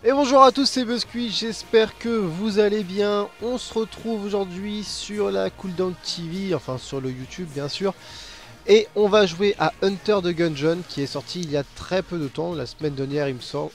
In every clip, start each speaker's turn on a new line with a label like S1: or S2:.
S1: Et bonjour à tous, c'est Buscuit, j'espère que vous allez bien. On se retrouve aujourd'hui sur la Cooldown TV, enfin sur le YouTube bien sûr. Et on va jouer à Hunter the Gungeon qui est sorti il y a très peu de temps, la semaine dernière il me semble.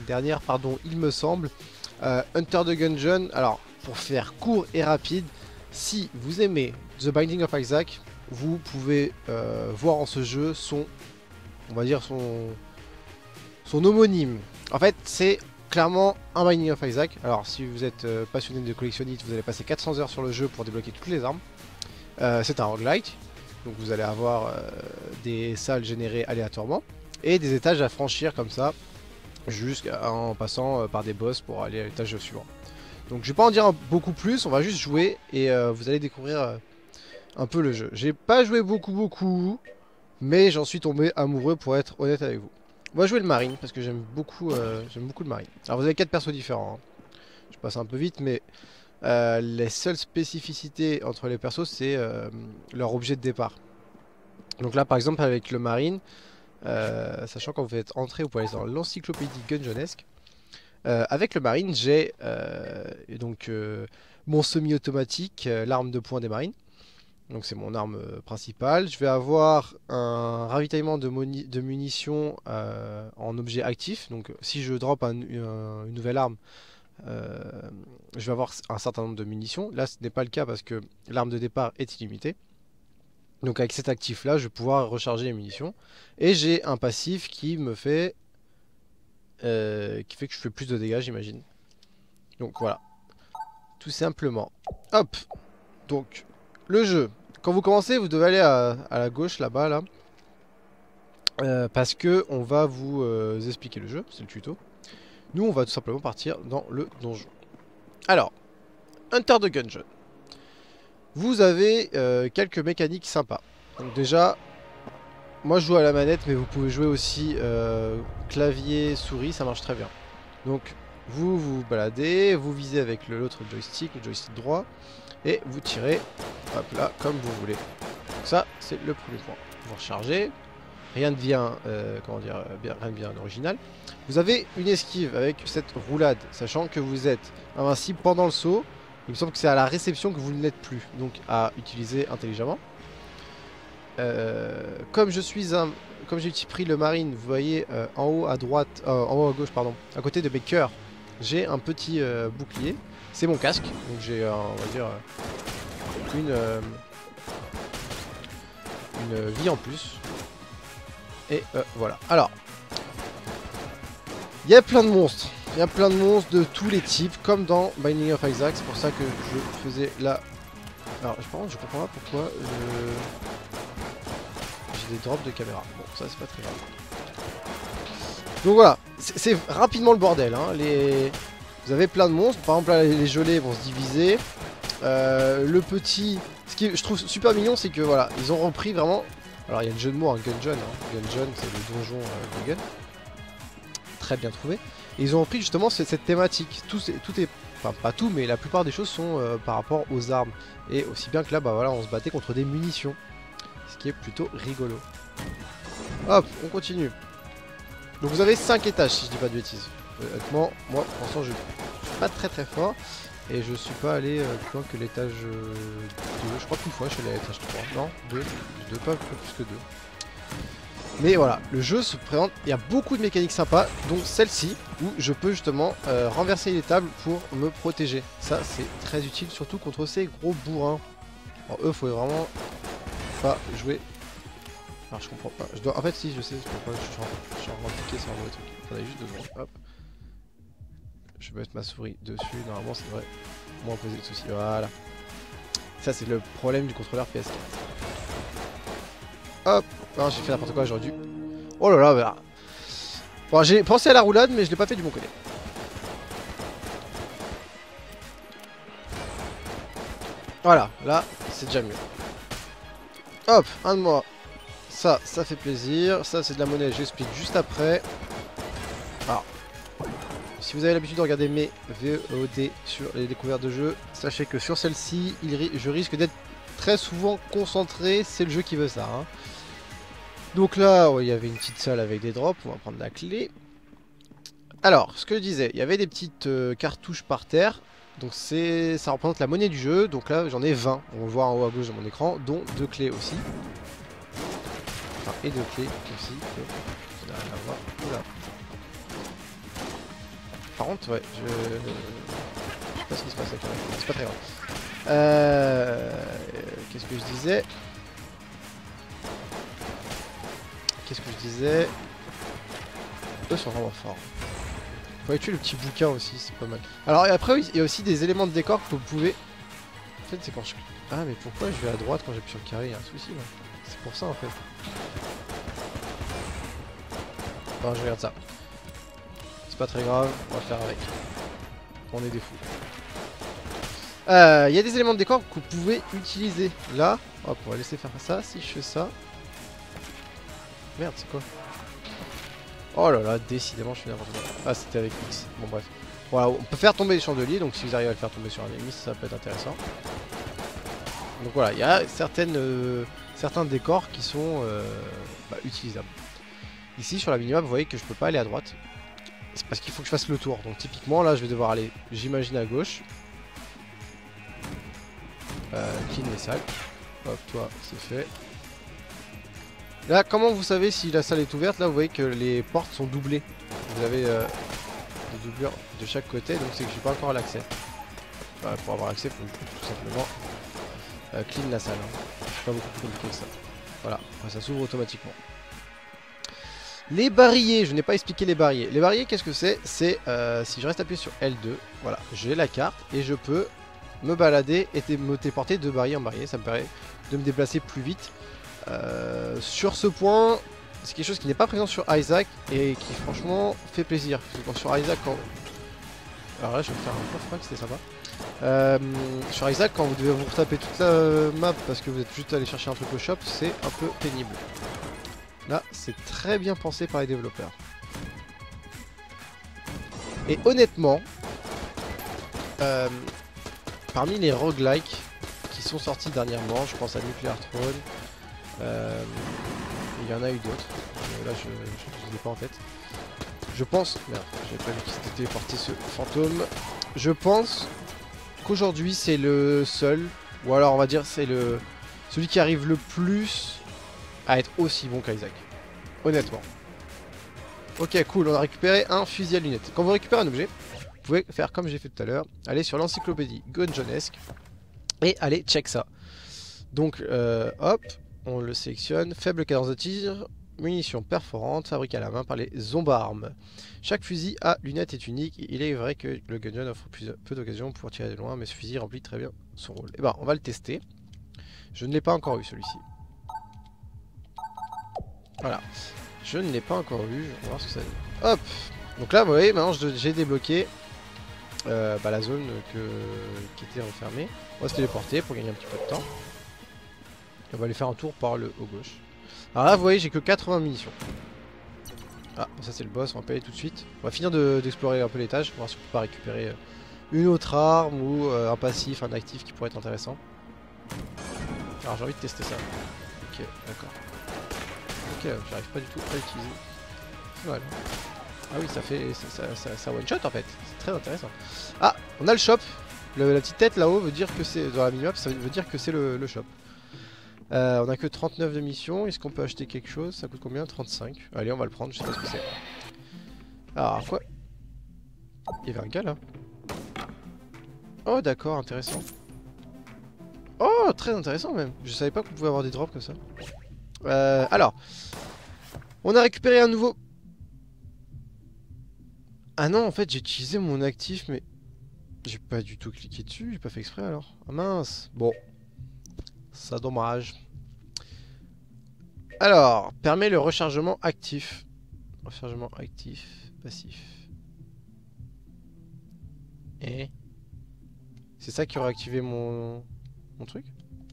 S1: Hunter the Gungeon, alors pour faire court et rapide, si vous aimez The Binding of Isaac, vous pouvez voir en ce jeu on va dire son homonyme. En fait c'est clairement un Binding of Isaac. Alors si vous êtes passionné de collectionniste, vous allez passer 400 heures sur le jeu pour débloquer toutes les armes. C'est un roguelike, donc vous allez avoir des salles générées aléatoirement et des étages à franchir comme ça, jusqu'en passant par des boss pour aller à l'étage suivant. Donc je vais pas en dire beaucoup plus, on va juste jouer et vous allez découvrir un peu le jeu. J'ai pas joué beaucoup, mais j'en suis tombé amoureux pour être honnête avec vous. On va jouer le marine parce que j'aime beaucoup le marine. Alors vous avez 4 persos différents, hein. Je passe un peu vite, mais les seules spécificités entre les persos c'est leur objet de départ. Donc là par exemple avec le marine, sachant quand vous êtes entré vous pouvez aller dans l'encyclopédie Gungeonesque. Avec le marine j'ai mon semi-automatique, l'arme de poing des marines. Donc c'est mon arme principale. Je vais avoir un ravitaillement de munitions en objet actif. Donc si je drop une nouvelle arme, je vais avoir un certain nombre de munitions. Là ce n'est pas le cas parce que l'arme de départ est illimitée. Donc avec cet actif là je vais pouvoir recharger les munitions. Et j'ai un passif qui me fait que je fais plus de dégâts, j'imagine. Donc voilà, tout simplement. Hop. Donc le jeu, quand vous commencez vous devez aller à la gauche là-bas là, parce que on va vous expliquer le jeu, c'est le tuto. Nous on va tout simplement partir dans le donjon. Alors, Hunter the Gungeon. Vous avez quelques mécaniques sympas. Donc déjà, moi je joue à la manette, mais vous pouvez jouer aussi clavier, souris, ça marche très bien. Donc vous vous baladez, vous visez avec l'autre joystick, le joystick droit, et vous tirez, hop là, comme vous voulez. Donc ça, c'est le premier point. Vous rechargez, rien de bien, rien de bien original. Vous avez une esquive avec cette roulade, sachant que vous êtes invincible pendant le saut. Il me semble que c'est à la réception que vous ne l'êtes plus, donc à utiliser intelligemment. Comme j'ai pris le marine, vous voyez en haut à droite, en haut à gauche pardon, à côté de mes cœurs, j'ai un petit bouclier. C'est mon casque, donc j'ai on va dire une vie en plus. Et voilà. Alors, il y a plein de monstres. Il y a plein de monstres de tous les types, comme dans Binding of Isaac. C'est pour ça que je faisais là. Alors, je comprends pas pourquoi j'ai des drops de caméra. Bon, ça c'est pas très grave. Donc voilà, c'est rapidement le bordel, hein. Vous avez plein de monstres. Par exemple, là, les gelées vont se diviser. Le petit... Ce qui je trouve super mignon, c'est que voilà, ils ont repris vraiment... Alors, il y a le jeu de mots, un Gungeon. Hein. Gungeon, c'est le donjon de Gun. Très bien trouvé. Et ils ont repris justement cette thématique. Tout est... Enfin, pas tout, mais la plupart des choses sont par rapport aux armes. Et aussi bien que là, bah voilà, on se battait contre des munitions. Ce qui est plutôt rigolo. Hop, on continue. Donc vous avez 5 étages si je dis pas de bêtises. Honnêtement, moi pour l'instant je suis pas très fort. Et je suis pas allé plus loin que l'étage 2. Je crois qu'une fois je suis allé à l'étage 3. Non, 2. 2, pas plus que 2. Mais voilà, le jeu se présente, il y a beaucoup de mécaniques sympas, dont celle-ci, où je peux justement renverser les tables pour me protéger. Ça c'est très utile, surtout contre ces gros bourrins. Alors eux, faut vraiment pas jouer. Alors je comprends pas. En fait si je sais pourquoi je suis en train de cliquer sur un mauvais truc. Attendez juste 2 secondes. Hop. Je vais mettre ma souris dessus. Normalement ça devrait moins poser de soucis. Voilà. Ça c'est le problème du contrôleur PS4. Hop. Non, j'ai fait n'importe quoi, j'aurais dû. Oh là là, voilà. Bon, j'ai pensé à la roulade, mais je l'ai pas fait du bon côté. Voilà, là c'est déjà mieux. Hop, un de moi. Ça fait plaisir. Ça, c'est de la monnaie, j'explique juste après. Alors, si vous avez l'habitude de regarder mes VOD sur les découvertes de jeux, sachez que sur celle-ci, je risque d'être très souvent concentré. C'est le jeu qui veut ça. Hein. Donc là, il y avait une petite salle avec des drops. On va prendre la clé. Alors, ce que je disais, il y avait des petites cartouches par terre. Donc ça représente la monnaie du jeu. Donc là, j'en ai 20. On le voit en haut à gauche de mon écran, dont 2 clés aussi. Enfin, et 2 clés aussi. Que... Oula. Par contre, ouais, je sais pas ce qui se passe avec elle. C'est pas très grave. Qu'est-ce que je disais? Eux sont vraiment forts. Faut aller tuer le petit bouquin aussi, c'est pas mal. Alors et après, il y a aussi des éléments de décor que vous pouvez... En fait, c'est quand je... Ah, mais pourquoi je vais à droite quand j'appuie sur le carré? Il y a un souci, là. C'est pour ça, en fait. Bon, je regarde ça. C'est pas très grave, on va faire avec. On est des fous. Il y a des éléments de décor que vous pouvez utiliser. Là, hop, on va laisser faire ça. Si je fais ça... Merde, c'est quoi? Oh là là, décidément, je suis n'importe quoi. Ah, c'était avec X. Bon, bref. Voilà, on peut faire tomber les chandeliers, donc si vous arrivez à le faire tomber sur un ennemi, ça peut être intéressant. Donc voilà, il y a certains décors qui sont utilisables. Ici, sur la minimap, vous voyez que je peux pas aller à droite. C'est parce qu'il faut que je fasse le tour. Donc typiquement, là, je vais devoir aller, j'imagine, à gauche. Clean les salles. Hop, toi, c'est fait. Là, comment vous savez si la salle est ouverte? Là, vous voyez que les portes sont doublées. Vous avez des doublures de chaque côté, donc c'est que j'ai pas encore l'accès. Pour avoir l'accès, il faut tout simplement clean la salle. Hein. C'est pas beaucoup plus compliqué que ça. Voilà, ça s'ouvre automatiquement. Les barilliers, je n'ai pas expliqué les barilliers. Les barilliers, qu'est-ce que c'est? C'est si je reste appuyé sur L2, voilà, j'ai la carte et je peux me balader et me téléporter de barillier en barillier. Ça me permet de me déplacer plus vite. Sur ce point, c'est quelque chose qui n'est pas présent sur Isaac et qui franchement fait plaisir. Parce que sur Isaac, quand... Alors là, je vais me faire un coffre, c'était sympa. Sur Isaac, quand vous devez vous retaper toute la map parce que vous êtes juste allé chercher un truc au shop, c'est un peu pénible. Là, c'est très bien pensé par les développeurs. Et honnêtement, parmi les roguelikes qui sont sortis dernièrement, je pense à Nuclear Throne. Il y en a eu d'autres. Là, je ne l'ai pas en tête. Je pense... Merde, j'avais pas vu qu'il s'était téléporté ce fantôme. Je pense qu'aujourd'hui, c'est le seul, ou alors on va dire c'est celui qui arrive le plus à être aussi bon qu'Isaac. Honnêtement. Ok, cool, on a récupéré un fusil à lunettes. Quand vous récupérez un objet, vous pouvez faire comme j'ai fait tout à l'heure. Aller sur l'encyclopédie Gungeonesque et aller check ça. Donc, hop, on le sélectionne. Faible cadence de tir, munitions perforantes, fabriquées à la main par les Zombarmes. Chaque fusil à lunettes est unique. Il est vrai que le Gungeon offre peu d'occasions pour tirer de loin, mais ce fusil remplit très bien son rôle. Et ben, on va le tester. Je ne l'ai pas encore eu celui-ci. Voilà. Je ne l'ai pas encore eu. On va voir ce que ça donne. Hop. Donc là, vous voyez, maintenant j'ai débloqué la zone qui était refermée. On va se téléporter pour gagner un petit peu de temps. On va aller faire un tour par le haut gauche. Alors là, vous voyez, j'ai que 80 munitions. Ah, ça c'est le boss, on va pas aller tout de suite. On va finir d'explorer un peu l'étage, voir si on peut pas récupérer une autre arme ou un passif, un actif qui pourrait être intéressant. Alors j'ai envie de tester ça. Ok, d'accord. Ok, j'arrive pas du tout à l'utiliser. Voilà. Ah oui, ça fait ça one shot en fait. C'est très intéressant. Ah, on a le shop. La petite tête là-haut veut dire que c'est dans la minimap, ça veut dire que c'est le shop. On a que 39 de missions. Est-ce qu'on peut acheter quelque chose? Ça coûte combien? 35. Allez, on va le prendre. Je sais pas ce que c'est. Alors quoi? Il y avait un gars là. Oh d'accord, intéressant. Oh, très intéressant même. Je savais pas qu'on pouvait avoir des drops comme ça. Alors, on a récupéré un nouveau... Ah non, en fait, j'ai utilisé mon actif, mais... J'ai pas du tout cliqué dessus, j'ai pas fait exprès alors. Ah mince. Bon. Ça dommage. Alors, permet le rechargement actif. Rechargement actif, passif. Et... C'est ça qui aurait activé mon truc?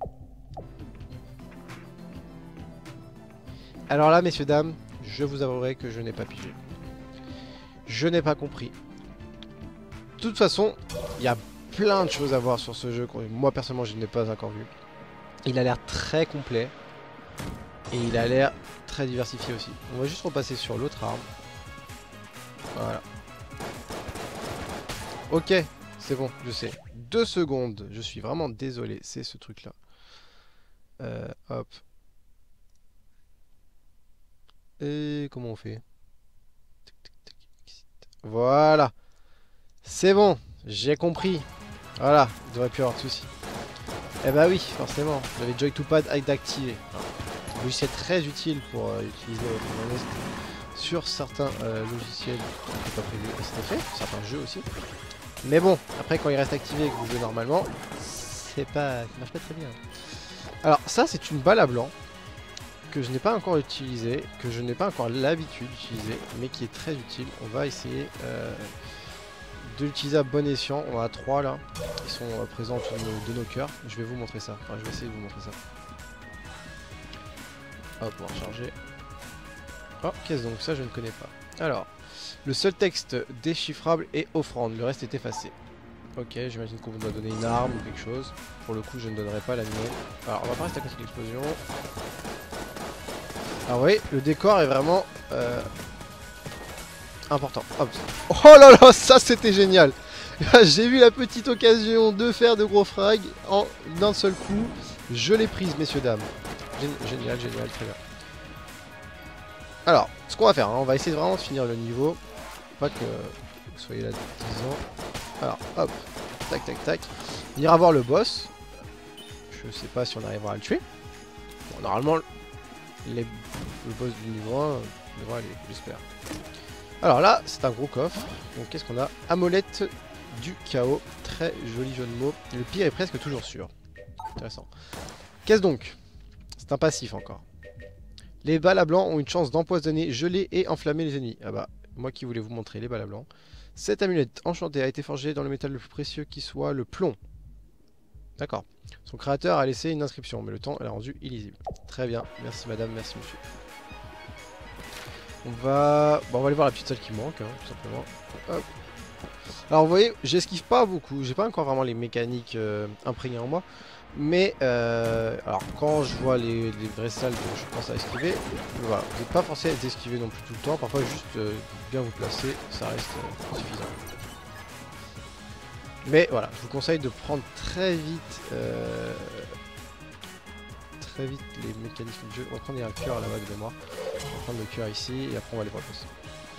S1: Alors là, messieurs, dames, je vous avouerai que je n'ai pas pigé. Je n'ai pas compris. De toute façon, il y a plein de choses à voir sur ce jeu. Moi, personnellement, je n'ai pas encore vu. Il a l'air très complet. Et il a l'air très diversifié aussi. On va juste repasser sur l'autre arme. Voilà. Ok, c'est bon, je sais. 2 secondes, je suis vraiment désolé, c'est ce truc-là. Hop. Et comment on fait? Voilà. C'est bon, j'ai compris. Voilà, il devrait plus y avoir de soucis. Eh bah oui, forcément, j'avais Joy 2 Pad d'activer. Un logiciel très utile pour utiliser votre monnaie sur certains logiciels qui n'étaient pas prévus à cet effet, certains jeux aussi. Mais bon, après quand il reste activé et que vous jouez normalement, ça marche pas très bien. Alors ça c'est une balle à blanc que je n'ai pas encore utilisée, que je n'ai pas encore l'habitude d'utiliser, mais qui est très utile. On va essayer de l'utiliser à bon escient. On en a 3 là, qui sont présents autour de nos cœurs. Je vais vous montrer ça, enfin je vais essayer de vous montrer ça. Hop, on va recharger. Oh, qu'est-ce donc ça je ne connais pas. Alors, le seul texte déchiffrable est offrande, le reste est effacé. Ok, j'imagine qu'on doit donner une arme ou quelque chose. Pour le coup, je ne donnerai pas la mienne. Alors, on va pas rester à côté de l'explosion. Alors, vous voyez, le décor est vraiment important. Hop. Oh là là, ça c'était génial. J'ai eu la petite occasion de faire de gros frags en d'un seul coup. Je l'ai prise, messieurs, dames. Génial, génial, très bien. Alors, ce qu'on va faire, hein, on va essayer vraiment de finir le niveau. Pas que vous soyez là 10 ans. Alors, hop, tac, tac, tac. On ira voir le boss. Je sais pas si on arrivera à le tuer. Bon, normalement, le boss du niveau 1 devrait aller, j'espère. Alors là, c'est un gros coffre. Donc, qu'est-ce qu'on a? Amulette du chaos. Très joli jeu de mots. Le pire est presque toujours sûr. Intéressant. Qu'est-ce donc? C'est un passif encore. Les balles à blanc ont une chance d'empoisonner, geler et enflammer les ennemis. Ah bah, moi qui voulais vous montrer les balles à blanc. Cette amulette enchantée a été forgée dans le métal le plus précieux qui soit, le plomb. D'accord. Son créateur a laissé une inscription, mais le temps l'a rendu illisible. Très bien, merci madame, merci monsieur. On va aller voir la petite salle qui manque, hein, tout simplement. Hop. Alors vous voyez, j'esquive pas beaucoup, j'ai pas encore vraiment les mécaniques imprégnées en moi. Mais alors quand je vois les vraies salles que je pense à esquiver, voilà, vous n'êtes pas forcé à les esquiver non plus tout le temps, parfois juste bien vous placer, ça reste suffisant. Mais voilà, je vous conseille de prendre très vite les mécanismes du jeu. On va prendre un cœur là-bas de mémoire, on va prendre le cœur ici et après on va aller voir le boss.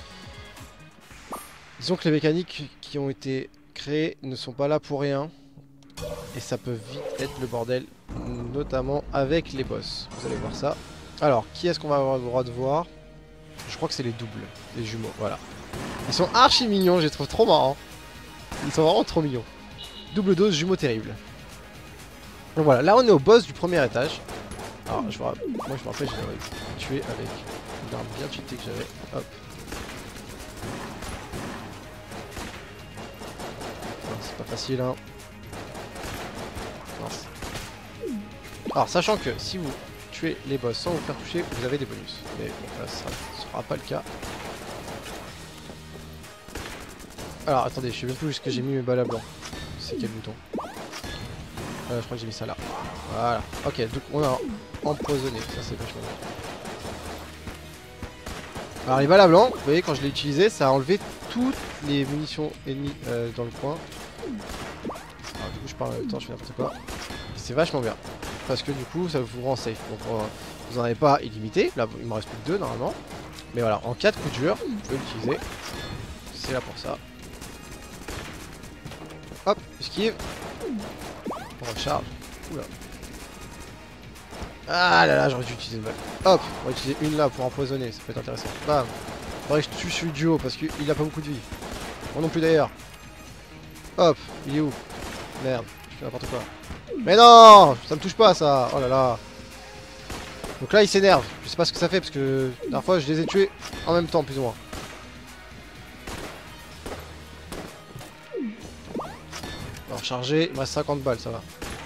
S1: Disons que les mécaniques qui ont été créées ne sont pas là pour rien. Et ça peut vite être le bordel, notamment avec les boss. Vous allez voir ça. Alors, qui est-ce qu'on va avoir le droit de voir? Je crois que c'est les doubles, les jumeaux, voilà. Ils sont archi mignons, je les trouve trop marrants. Ils sont vraiment trop mignons. Double dose, jumeaux terribles. Donc voilà, là on est au boss du premier étage. Alors, moi je me rappelle, je l'avais tué avec une arme bien cheatée que j'avais. Hop. C'est pas facile, hein. Alors sachant que si vous tuez les boss sans vous faire toucher, vous avez des bonus. Mais bon, là ça ne sera pas le cas. Alors attendez, je sais même plus où est-ce que j'ai mis mes balles à blanc. C'est quel bouton? Je crois que j'ai mis ça là. Voilà. Ok, donc on a empoisonné. Ça c'est vachement bien. Alors les balles à blanc, vous voyez quand je l'ai utilisé, ça a enlevé toutes les munitions ennemies dans le coin. Alors du coup je parle en même temps, je fais n'importe quoi. C'est vachement bien. Parce que du coup ça vous rend safe. Donc vous n'en avez pas illimité. Là il me reste plus que 2 normalement. Mais voilà, en cas de coup dur, vous pouvez l'utiliser. C'est là pour ça. Hop, esquive. On recharge. Oula. Ah là là, j'aurais dû utiliser une balle. Hop, on va utiliser une là pour empoisonner, ça peut être intéressant. Bam. Faudrait que je tue celui du haut parce qu'il a pas beaucoup de vie. Moi non plus d'ailleurs. Hop, il est où? Merde, je fais n'importe quoi. Mais non, ça me touche pas ça. Oh là là. Donc là il s'énerve. Je sais pas ce que ça fait parce que la dernière fois je les ai tués en même temps plus ou moins. On va recharger, il me reste 50 balles, ça va.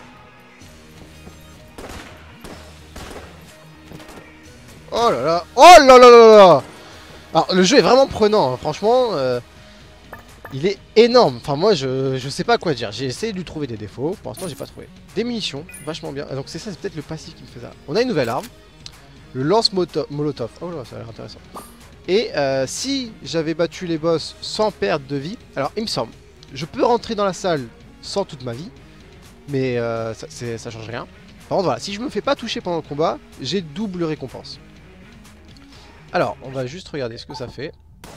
S1: Oh là là. Oh là là là là. Alors le jeu est vraiment prenant, hein. Franchement. Il est énorme. Enfin moi je sais pas quoi dire. J'ai essayé de lui trouver des défauts. Pour l'instant j'ai pas trouvé. Des munitions, vachement bien. Donc c'est ça, c'est peut-être le passif qui me fait ça. On a une nouvelle arme. Le lance-molotov. Oh là, ça a l'air intéressant. Et si j'avais battu les boss sans perdre de vie, alors il me semble, Je peux rentrer dans la salle sans toute ma vie, mais ça change rien. Par contre, voilà, si je me fais pas toucher pendant le combat, j'ai double récompense. Alors, on va juste regarder ce que ça fait.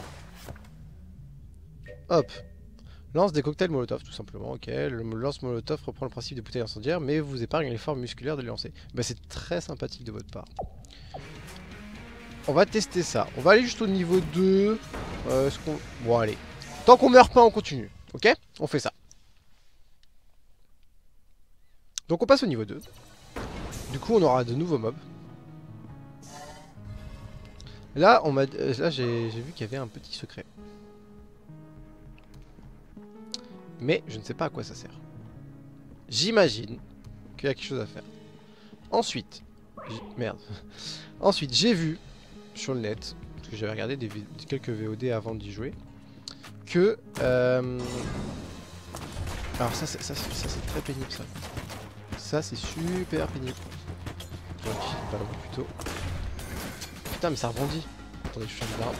S1: Hop. Lance des cocktails Molotov, tout simplement, ok. Le lance Molotov reprend le principe des bouteilles incendiaires, mais vous épargne l'effort musculaire de les lancer. Bah, c'est très sympathique de votre part. On va tester ça. On va aller juste au niveau 2. Bon, allez. Tant qu'on meurt pas, on continue. Ok? On fait ça. Donc on passe au niveau 2. Du coup, on aura de nouveaux mobs. Là, j'ai vu qu'il y avait un petit secret. Mais je ne sais pas à quoi ça sert. J'imagine qu'il y a quelque chose à faire. Ensuite, merde. Ensuite, j'ai vu sur le net, parce que j'avais regardé quelques VOD avant d'y jouer, que alors ça c'est très pénible ça. Ça c'est super pénible. Pas loin plutôt. Putain mais ça rebondit. Attendez, je change d'arme.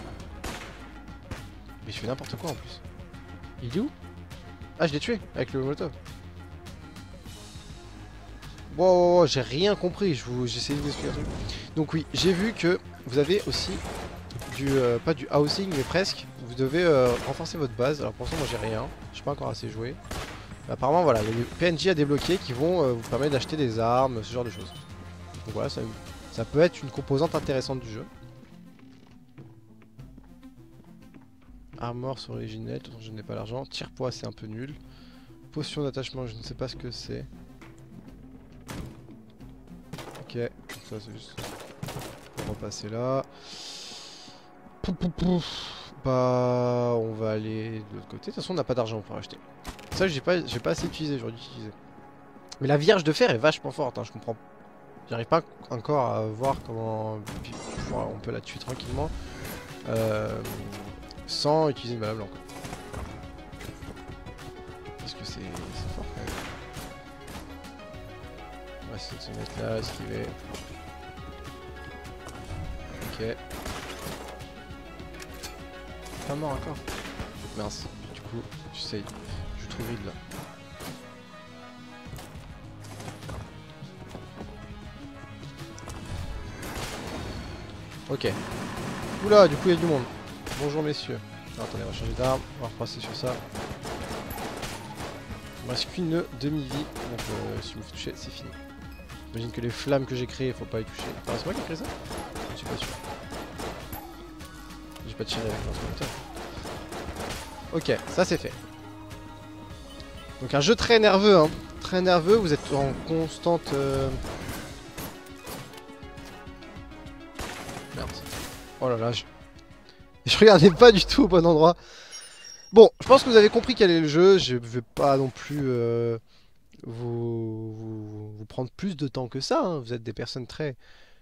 S1: Mais je fais n'importe quoi en plus. Il est où? Ah, je l'ai tué avec le molotov. Wow, j'ai rien compris, j'essaie de vous expliquer un truc. Donc oui, j'ai vu que vous avez aussi du, pas du housing, mais presque. Vous devez renforcer votre base. Alors pour l'instant, moi j'ai rien, je suis pas encore assez joué. Mais apparemment, voilà, il y a des PNJ à débloquer qui vont vous permettre d'acheter des armes, ce genre de choses. Donc voilà, ça peut être une composante intéressante du jeu. Armor sur originel, de toute façon je n'ai pas l'argent. Tire-poids c'est un peu nul. Potion d'attachement, je ne sais pas ce que c'est. Ok, ça c'est juste pour repasser là. Bah on va aller de l'autre côté. De toute façon on n'a pas d'argent pour acheter. Ça j'ai pas assez utilisé, j'aurais dû utiliser. Mais la vierge de fer est vachement forte, hein, je comprends. J'arrive pas encore à voir comment on peut la tuer tranquillement. Sans utiliser une balle blanche. Parce que c'est fort quand même. On va essayer de se mettre là, esquiver. Ok. Pas mort encore. Mince. Du coup, j'essaye. Je trouve vide là. Ok. Oula, du coup il y a du monde. Bonjour messieurs. Alors, attendez, on va changer d'arme, on va repasser sur ça. Il me reste qu'une demi-vie, donc si vous me touchez, c'est fini. J'imagine que les flammes que j'ai créées, faut pas y toucher. Ah, c'est moi qui ai créé ça? Je suis pas sûr. J'ai pas tiré avec l'instrumenteur. Ok, ça c'est fait. Donc un jeu très nerveux, hein. Très nerveux, vous êtes en constante... Merde. Oh là là, je regardais pas du tout au bon endroit. Bon, je pense que vous avez compris quel est le jeu. Je vais pas non plus vous prendre plus de temps que ça. Hein. Vous êtes des personnes très...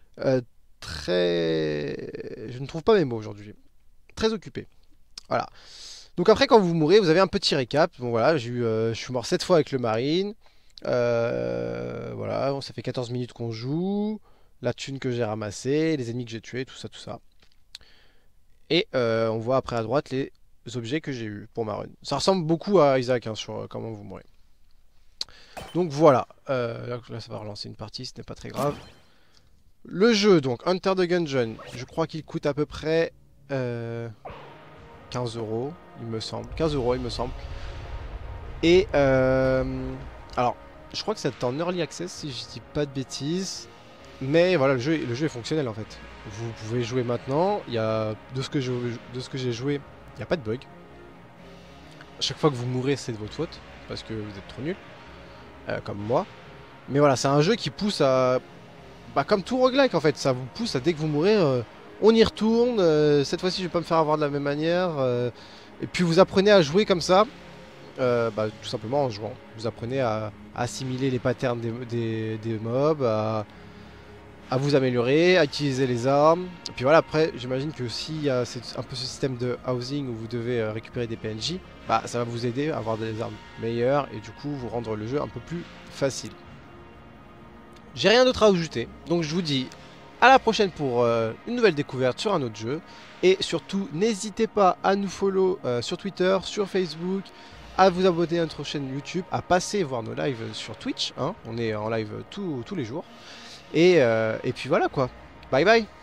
S1: Je ne trouve pas mes mots aujourd'hui. Très occupées. Voilà. Donc après, quand vous mourrez, vous avez un petit récap. Bon voilà, je suis mort 7 fois avec le marine. Voilà, bon, ça fait 14 minutes qu'on joue. La thune que j'ai ramassée, les ennemis que j'ai tués, tout ça, tout ça. Et on voit après à droite les objets que j'ai eu pour ma run. Ça ressemble beaucoup à Isaac hein, sur comment vous mourrez. Donc voilà, là ça va relancer une partie, ce n'est pas très grave. Le jeu, donc Enter the Gungeon, je crois qu'il coûte à peu près 15 €, il me semble. 15 € il me semble. Et alors, je crois que c'est en Early Access si je dis pas de bêtises. Mais voilà, le jeu est fonctionnel en fait. Vous pouvez jouer maintenant. Il y a, de ce que j'ai joué, il n'y a pas de bug. À chaque fois que vous mourrez, c'est de votre faute. Parce que vous êtes trop nul. Comme moi. Mais voilà, c'est un jeu qui pousse à... Bah, comme tout roguelike en fait. Ça vous pousse à dès que vous mourrez, on y retourne. Cette fois-ci, je vais pas me faire avoir de la même manière. Et puis vous apprenez à jouer comme ça. Bah, tout simplement en jouant. Vous apprenez à assimiler les patterns des mobs. À vous améliorer, à utiliser les armes. Et puis voilà, après, j'imagine que s'il y a un peu ce système de housing où vous devez récupérer des PNJ, bah ça va vous aider à avoir des armes meilleures et du coup vous rendre le jeu un peu plus facile. J'ai rien d'autre à ajouter, donc je vous dis à la prochaine pour une nouvelle découverte sur un autre jeu. Et surtout, n'hésitez pas à nous follow sur Twitter, sur Facebook, à vous abonner à notre chaîne YouTube, à passer voir nos lives sur Twitch, hein. On est en live tous les jours. Et puis voilà quoi. Bye bye.